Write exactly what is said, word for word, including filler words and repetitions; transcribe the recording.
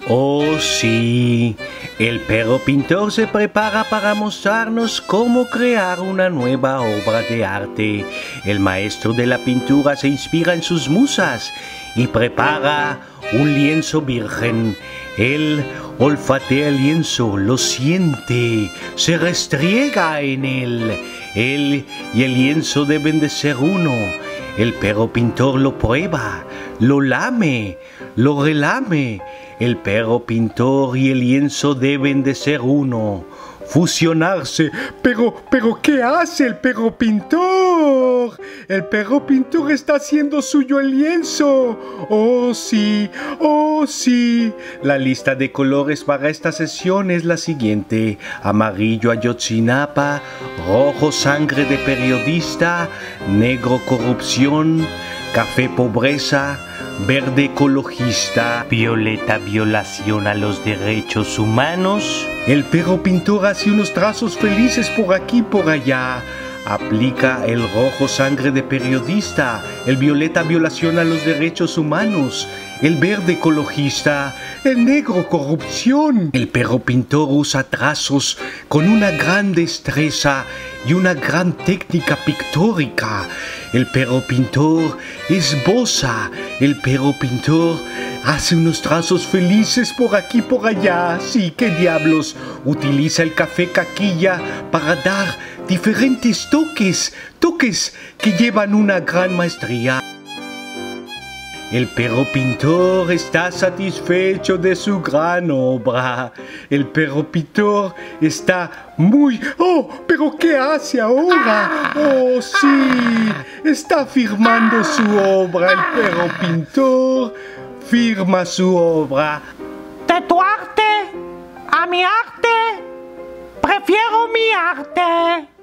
Oh sí, el perro pintor se prepara para mostrarnos cómo crear una nueva obra de arte. El maestro de la pintura se inspira en sus musas y prepara un lienzo virgen. Él olfatea el lienzo, lo siente, se restriega en él. Él y el lienzo deben de ser uno. El perro pintor lo prueba, lo lame, lo relame. El perro pintor y el lienzo deben de ser uno, fusionarse. Pero, pero, ¿qué hace el perro pintor? El perro pintor está haciendo suyo el lienzo. Oh sí, oh sí. La lista de colores para esta sesión es la siguiente: amarillo Ayotzinapa, rojo sangre de periodista, negro corrupción, café pobreza, verde ecologista, violeta violación a los derechos humanos. El perro pintor hace unos trazos felices por aquí y por allá. Aplica el rojo sangre de periodista, el violeta violación a los derechos humanos, el verde ecologista, el negro corrupción. El perro pintor usa trazos con una gran destreza y una gran técnica pictórica. El perro pintor esboza, el perro pintor hace unos trazos felices por aquí y por allá. Sí, qué diablos. Utiliza el café caquilla para dar diferentes toques, toques que llevan una gran maestría. El perro pintor está satisfecho de su gran obra. El perro pintor está muy... ¡Oh! ¿Pero qué hace ahora? ¡Oh, sí! Está firmando su obra. El perro pintor firma su obra. De tu arte a mi arte, prefiero mi arte.